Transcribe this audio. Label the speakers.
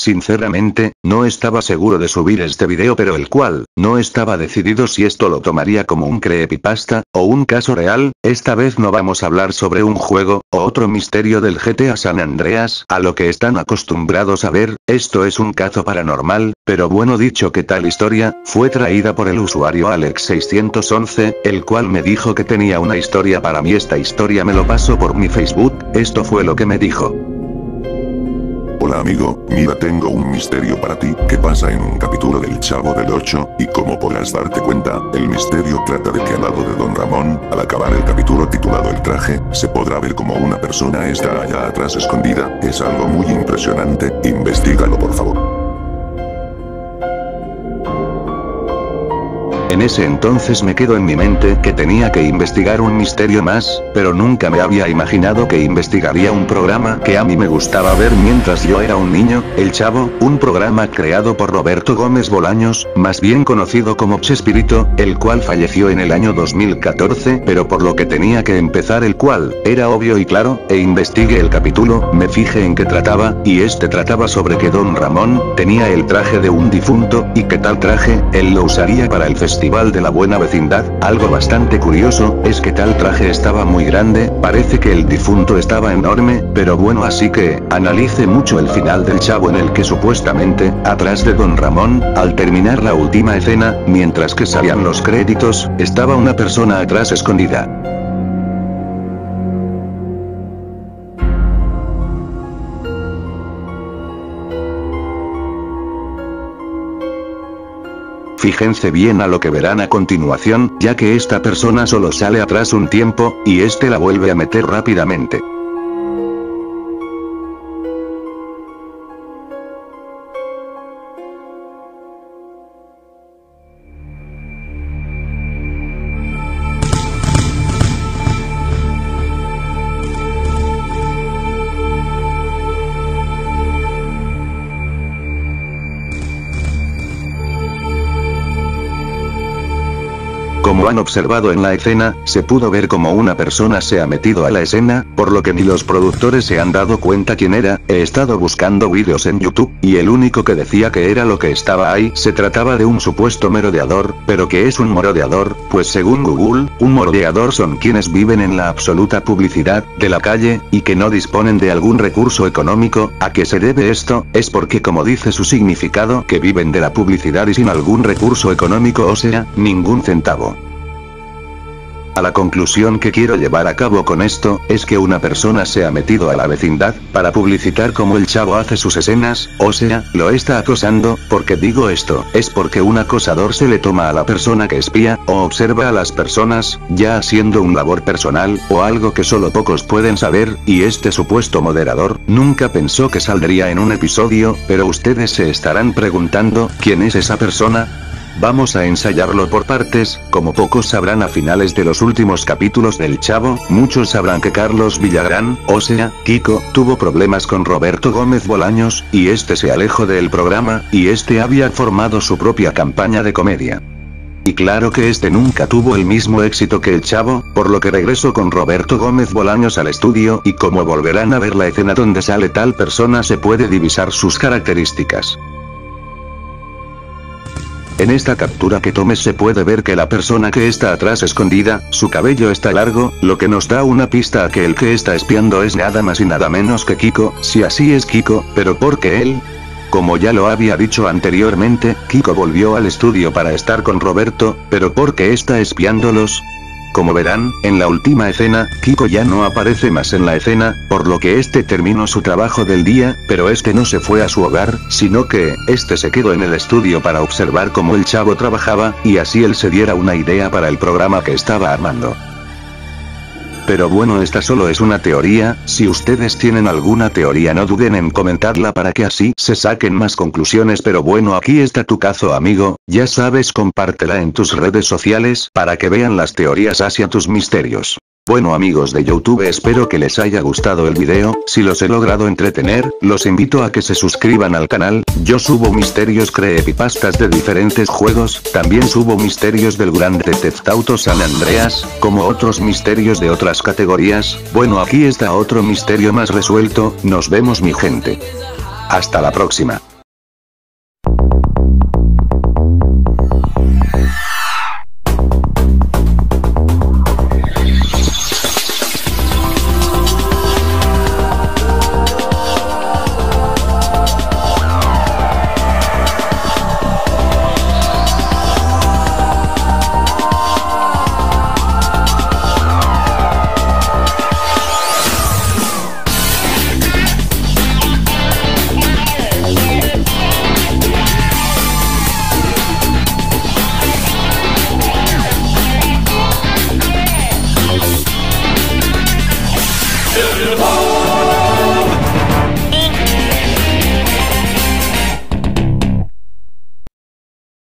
Speaker 1: Sinceramente, no estaba seguro de subir este video, pero el cual, no estaba decidido si esto lo tomaría como un creepypasta, o un caso real. Esta vez no vamos a hablar sobre un juego, o otro misterio del GTA San Andreas, a lo que están acostumbrados a ver. Esto es un caso paranormal, pero bueno, dicho que tal historia, fue traída por el usuario Alex611, el cual me dijo que tenía una historia para mí. Esta historia me lo pasó por mi Facebook, esto fue lo que me dijo.
Speaker 2: Hola amigo, mira, tengo un misterio para ti, que pasa en un capítulo del Chavo del 8, y como podrás darte cuenta, el misterio trata de que al lado de Don Ramón, al acabar el capítulo titulado El Traje, se podrá ver como una persona está allá atrás escondida. Es algo muy impresionante, investígalo por favor.
Speaker 1: En ese entonces me quedó en mi mente que tenía que investigar un misterio más, pero nunca me había imaginado que investigaría un programa que a mí me gustaba ver mientras yo era un niño, El Chavo, un programa creado por Roberto Gómez Bolaños, más bien conocido como Chespirito, el cual falleció en el año 2014, pero por lo que tenía que empezar el cual, era obvio y claro, e investigué el capítulo, me fijé en qué trataba, y este trataba sobre que Don Ramón, tenía el traje de un difunto, y que tal traje, él lo usaría para el Festival de la Buena Vecindad. Algo bastante curioso, es que tal traje estaba muy grande, parece que el difunto estaba enorme, pero bueno, así que, analice mucho el final del Chavo en el que supuestamente, atrás de Don Ramón, al terminar la última escena, mientras que salían los créditos, estaba una persona atrás escondida. Fíjense bien a lo que verán a continuación, ya que esta persona solo sale atrás un tiempo, y este la vuelve a meter rápidamente. Como han observado en la escena, se pudo ver como una persona se ha metido a la escena, por lo que ni los productores se han dado cuenta quién era. He estado buscando vídeos en YouTube, y el único que decía que era lo que estaba ahí se trataba de un supuesto merodeador. ¿Pero qué es un merodeador? Pues según Google, un merodeador son quienes viven en la absoluta publicidad de la calle, y que no disponen de algún recurso económico. ¿A qué se debe esto? Es porque, como dice su significado, que viven de la publicidad y sin algún recurso económico, o sea, ningún centavo. A la conclusión que quiero llevar a cabo con esto, es que una persona se ha metido a la vecindad, para publicitar cómo el Chavo hace sus escenas, o sea, lo está acosando. ¿Por qué digo esto? Es porque un acosador se le toma a la persona que espía, o observa a las personas, ya haciendo un labor personal, o algo que solo pocos pueden saber, y este supuesto moderador, nunca pensó que saldría en un episodio, pero ustedes se estarán preguntando, ¿quién es esa persona? Vamos a ensayarlo por partes. Como pocos sabrán, a finales de los últimos capítulos del Chavo, muchos sabrán que Carlos Villagrán, o sea, Kiko, tuvo problemas con Roberto Gómez Bolaños, y este se alejó del programa, y este había formado su propia campaña de comedia. Y claro que este nunca tuvo el mismo éxito que el Chavo, por lo que regresó con Roberto Gómez Bolaños al estudio, y como volverán a ver la escena donde sale tal persona, se puede divisar sus características. En esta captura que tomes se puede ver que la persona que está atrás escondida, su cabello está largo, lo que nos da una pista a que el que está espiando es nada más y nada menos que Kiko. Si así es Kiko, ¿pero por qué él? Como ya lo había dicho anteriormente, Kiko volvió al estudio para estar con Roberto, pero ¿por qué está espiándolos? Como verán, en la última escena, Kiko ya no aparece más en la escena, por lo que este terminó su trabajo del día, pero este no se fue a su hogar, sino que, este se quedó en el estudio para observar cómo el Chavo trabajaba, y así él se diera una idea para el programa que estaba armando. Pero bueno, esta solo es una teoría. Si ustedes tienen alguna teoría, no duden en comentarla para que así se saquen más conclusiones. Pero bueno, aquí está tu caso, amigo, ya sabes, compártela en tus redes sociales para que vean las teorías hacia tus misterios. Bueno amigos de YouTube, espero que les haya gustado el video. Si los he logrado entretener, los invito a que se suscriban al canal. Yo subo misterios creepypastas de diferentes juegos, también subo misterios del Grand Theft Auto San Andreas, como otros misterios de otras categorías. Bueno, aquí está otro misterio más resuelto. Nos vemos mi gente. Hasta la próxima.